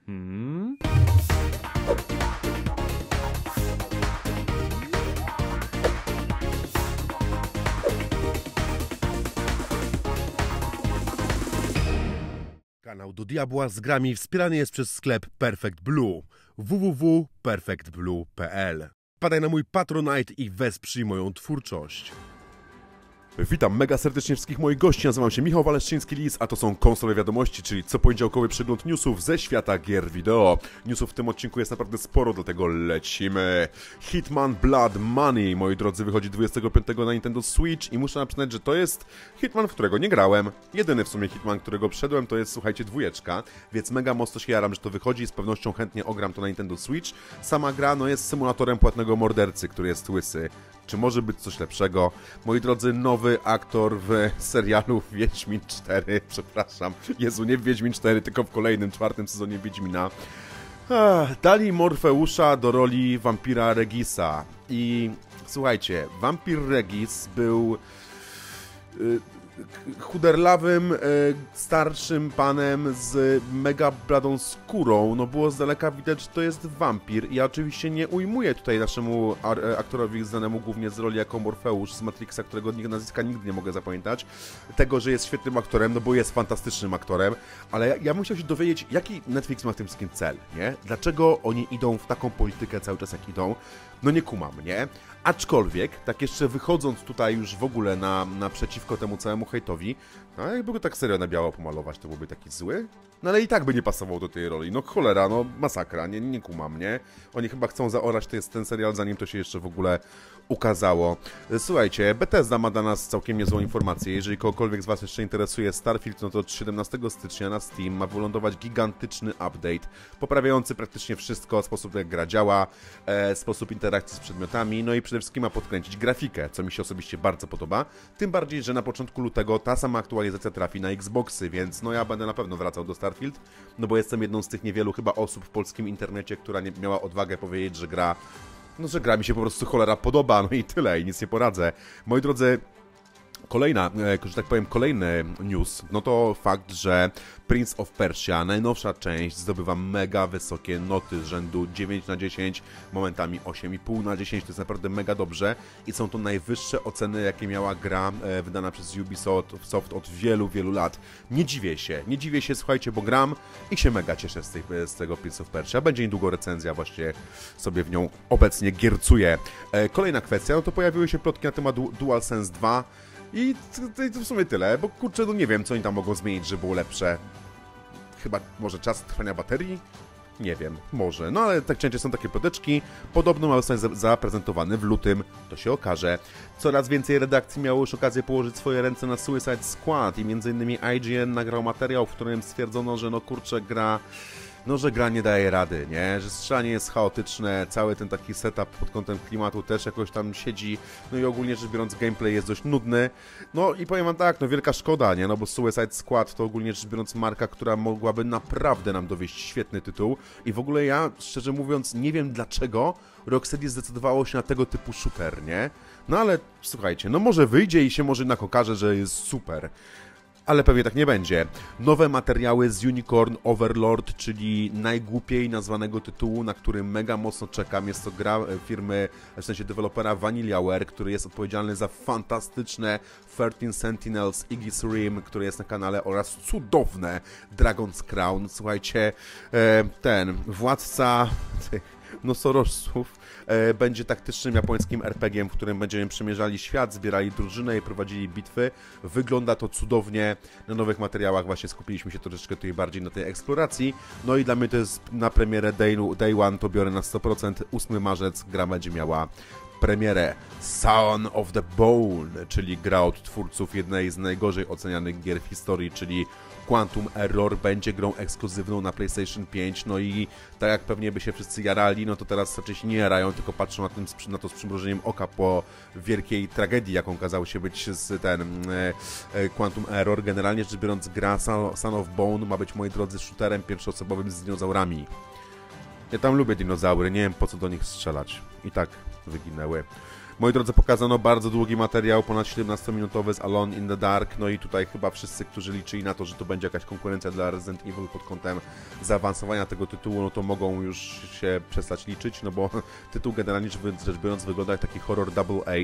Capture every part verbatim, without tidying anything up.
Hmm? Kanał do diabła z grami wspierany jest przez sklep Perfect Blue w w w kropka perfect blue kropka p l. Wpadaj na mój Patronite i wesprzyj moją twórczość. Witam mega serdecznie wszystkich moich gości, nazywam się Michał Waleszczyński-Lis, a to są Konsolowe Wiadomości, czyli coponiedziałkowy przegląd newsów ze świata gier wideo. Newsów w tym odcinku jest naprawdę sporo, dlatego lecimy. Hitman Blood Money, moi drodzy, wychodzi dwudziestego piątego na Nintendo Switch i muszę przyznać, że to jest Hitman, w którego nie grałem. Jedyny w sumie Hitman, którego przeszedłem, to jest, słuchajcie, dwójeczka, więc mega mocno się jaram, że to wychodzi i z pewnością chętnie ogram to na Nintendo Switch. Sama gra, no, jest symulatorem płatnego mordercy, który jest łysy. Czy może być coś lepszego? Moi drodzy, nowy aktor w serialu Wiedźmin cztery, przepraszam, Jezu, nie w Wiedźmin cztery, tylko w kolejnym, czwartym sezonie Wiedźmina. Ach, dali Morfeusza do roli wampira Regisa. I słuchajcie, wampir Regis był y, chuderlawym, y, starszym panem z mega bladą skórą. No było z daleka widać, że to jest wampir. Ja oczywiście nie ujmuję tutaj naszemu aktorowi znanemu głównie z roli jako Morfeusz z Matrixa, którego nazwiska nigdy nie mogę zapamiętać, tego, że jest świetnym aktorem, no bo jest fantastycznym aktorem, ale ja, ja bym chciał się dowiedzieć, jaki Netflix ma w tym wszystkim cel, nie? Dlaczego oni idą w taką politykę cały czas, jak idą? No nie kumam, nie? Aczkolwiek, tak jeszcze wychodząc tutaj już w ogóle na, naprzeciwko temu całemu hejtowi, no jakby go tak serio na biało pomalować, to byłby taki zły. No ale i tak by nie pasował do tej roli. No cholera, no masakra, nie, nie kumam, nie? Oni chyba chcą zaorać to jest ten serial, zanim to się jeszcze w ogóle ukazało. Słuchajcie, Bethesda ma dla nas całkiem niezłą informację. Jeżeli kogokolwiek z was jeszcze interesuje Starfield, no to od siedemnastego stycznia na Steam ma wylądować gigantyczny update, poprawiający praktycznie wszystko, sposób jak gra działa, e, sposób interakcji z przedmiotami, no i przede wszystkim ma podkręcić grafikę, co mi się osobiście bardzo podoba. Tym bardziej, że na początku lutego ta sama aktualizacja trafi na Xboxy, więc no ja będę na pewno wracał do Starfield, no bo jestem jedną z tych niewielu chyba osób w polskim internecie, która nie miała odwagę powiedzieć, że gra No, że gra mi się po prostu cholera podoba, no i tyle, i nic nie poradzę. Moi drodzy, kolejna, że tak powiem, kolejny news, no to fakt, że Prince of Persia, najnowsza część, zdobywa mega wysokie noty z rzędu dziewięć na dziesięć, momentami osiem i pół na dziesięć, to jest naprawdę mega dobrze i są to najwyższe oceny, jakie miała gra e, wydana przez Ubisoft od wielu, wielu lat. Nie dziwię się, nie dziwię się, słuchajcie, bo gram i się mega cieszę z, tej, z tego Prince of Persia. Będzie niedługo recenzja, właśnie sobie w nią obecnie giercuję. E, kolejna kwestia, no to pojawiły się plotki na temat DualSense dwa, i to, to w sumie tyle, bo kurczę, no nie wiem, co oni tam mogą zmienić, żeby było lepsze. Chyba może czas trwania baterii? Nie wiem, może. No ale tak często są takie ploteczki. Podobno ma zostać zaprezentowany w lutym, to się okaże. Coraz więcej redakcji miało już okazję położyć swoje ręce na Suicide Squad i między innymi I G N nagrał materiał, w którym stwierdzono, że no kurczę, gra... No, że gra nie daje rady, nie? Że strzelanie jest chaotyczne, cały ten taki setup pod kątem klimatu też jakoś tam siedzi, no i ogólnie rzecz biorąc gameplay jest dość nudny. No i powiem wam tak, no wielka szkoda, nie? No bo Suicide Squad to ogólnie rzecz biorąc marka, która mogłaby naprawdę nam dowieść świetny tytuł i w ogóle ja, szczerze mówiąc, nie wiem dlaczego Rocksteady zdecydowało się na tego typu shooter, nie? No ale słuchajcie, no może wyjdzie i się może jednak okaże, że jest super. Ale pewnie tak nie będzie. Nowe materiały z Unicorn Overlord, czyli najgłupiej nazwanego tytułu, na który mega mocno czekam. Jest to gra firmy, w sensie dewelopera Vanillaware, który jest odpowiedzialny za fantastyczne thirteen Sentinels, Iggy's Rim, które jest na kanale, oraz cudowne Dragon's Crown. Słuchajcie, ten władca tych nosorożców będzie taktycznym japońskim er pe gie em, w którym będziemy przemierzali świat, zbierali drużynę i prowadzili bitwy. Wygląda to cudownie. Na nowych materiałach właśnie skupiliśmy się troszeczkę tutaj bardziej na tej eksploracji. No i dla mnie to jest na premierę Day, day One, to biorę na sto procent. ósmy marzec gra będzie miała premierę. Son of the Bone, czyli gra od twórców jednej z najgorzej ocenianych gier w historii, czyli Quantum Error, będzie grą ekskluzywną na PlayStation pięć, no i tak jak pewnie by się wszyscy jarali, no to teraz raczej się nie jarają, tylko patrzą na, tym, na to z przymrużeniem oka po wielkiej tragedii, jaką okazało się być z ten e, e, Quantum Error. Generalnie rzecz biorąc, gra Son, Son of Bone ma być, moi drodzy, shooterem pierwszoosobowym z dinozaurami. Ja tam lubię dinozaury, nie wiem po co do nich strzelać. I tak wyginęły. Moi drodzy, pokazano bardzo długi materiał, ponad siedemnastominutowy z Alone in the Dark, no i tutaj chyba wszyscy, którzy liczyli na to, że to będzie jakaś konkurencja dla Resident Evil pod kątem zaawansowania tego tytułu, no to mogą już się przestać liczyć, no bo tytuł generalnie rzecz biorąc wygląda jak taki horror double A.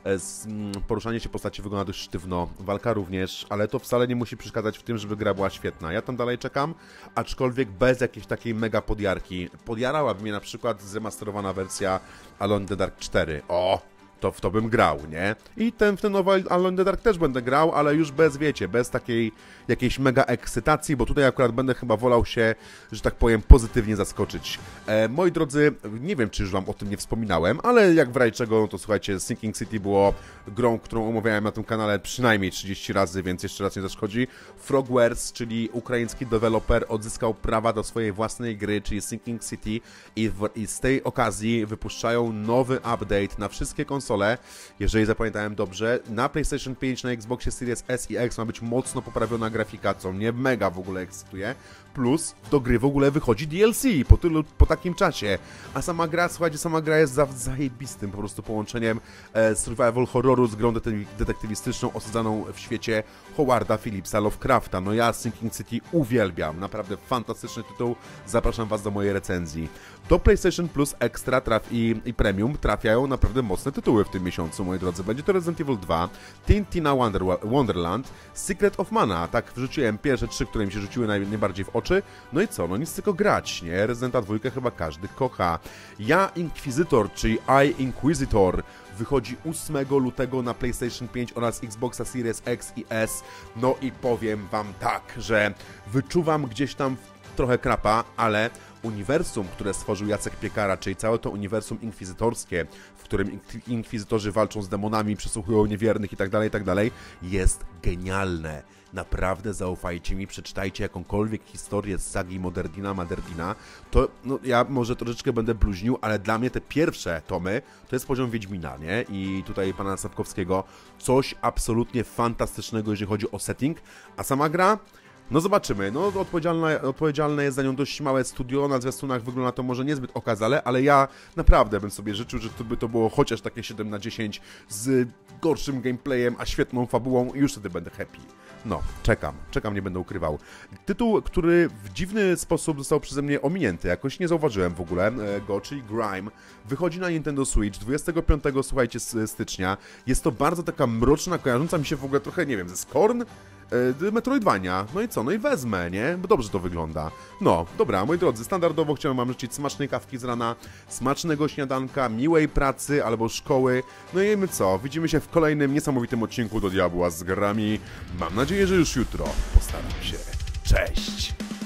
Poruszanie się postaci wygląda dość sztywno, walka również, ale to wcale nie musi przeszkadzać w tym, żeby gra była świetna. Ja tam dalej czekam, aczkolwiek bez jakiejś takiej mega podjarki. Podjarałaby mnie na przykład zremasterowana wersja Alone in the Dark cztery. O! To w to bym grał, nie? I ten, w ten nowy Alone in the Dark też będę grał, ale już bez, wiecie, bez takiej jakiejś mega ekscytacji, bo tutaj akurat będę chyba wolał się, że tak powiem, pozytywnie zaskoczyć. E, moi drodzy, nie wiem, czy już wam o tym nie wspominałem, ale jak w razie czego, no to słuchajcie, Sinking City było grą, którą omawiałem na tym kanale przynajmniej trzydzieści razy, więc jeszcze raz nie zaszkodzi. Frogwares, czyli ukraiński deweloper, odzyskał prawa do swojej własnej gry, czyli Sinking City i, w, i z tej okazji wypuszczają nowy update na wszystkie konsole, jeżeli zapamiętałem dobrze. Na PlayStation pięć, na Xboxie Series S i X ma być mocno poprawiona grafika, co mnie mega w ogóle ekscytuje. Plus do gry w ogóle wychodzi D L C po, tylu, po takim czasie. A sama gra, słuchajcie, sama gra jest za, zajebistym po prostu połączeniem e, survival horroru z grą detektywistyczną osadzaną w świecie Howarda Phillipsa Lovecrafta. No ja Sinking City uwielbiam. Naprawdę fantastyczny tytuł. Zapraszam was do mojej recenzji. Do PlayStation Plus Extra traf i, i Premium trafiają naprawdę mocne tytuły w tym miesiącu, moi drodzy. Będzie to Resident Evil dwa, Teen Tina Wonder, Wonderland, Secret of Mana. Tak, wrzuciłem pierwsze trzy, które mi się rzuciły naj, najbardziej w oczy. No i co? No nic tylko grać, nie? Residenta dwa chyba każdy kocha. Ja Inquisitor, czyli I Inquisitor, wychodzi ósmego lutego na PlayStation pięć oraz Xboxa Series X i S. No i powiem wam tak, że wyczuwam gdzieś tam trochę krapa, ale uniwersum, które stworzył Jacek Piekara, czyli całe to uniwersum inkwizytorskie, w którym inkwizytorzy walczą z demonami, przesłuchują niewiernych itd., itd., jest genialne. Naprawdę zaufajcie mi, przeczytajcie jakąkolwiek historię z sagi Moderdina, Maderdina, to no, ja może troszeczkę będę bluźnił, ale dla mnie te pierwsze tomy to jest poziom Wiedźmina, nie? I tutaj pana Sapkowskiego coś absolutnie fantastycznego, jeżeli chodzi o setting, a sama gra? No zobaczymy, no odpowiedzialne, odpowiedzialne jest za nią dość małe studio, na zwiastunach wygląda to może niezbyt okazale, ale ja naprawdę bym sobie życzył, że to by to było chociaż takie siedem na dziesięć z gorszym gameplayem, a świetną fabułą i już wtedy będę happy. No, czekam, czekam, nie będę ukrywał. Tytuł, który w dziwny sposób został przeze mnie ominięty, jakoś nie zauważyłem w ogóle go, czyli Grime, wychodzi na Nintendo Switch dwudziestego piątego, słuchajcie, stycznia. Jest to bardzo taka mroczna, kojarząca mi się w ogóle trochę, nie wiem, ze Scorn? Metroidvania. No i co? No i wezmę, nie? Bo dobrze to wygląda. No, dobra, moi drodzy, standardowo chciałem wam życzyć smacznej kawki z rana, smacznego śniadanka, miłej pracy albo szkoły. No i my co? Widzimy się w kolejnym niesamowitym odcinku do Diabła z grami. Mam nadzieję, że już jutro. Postaram się. Cześć!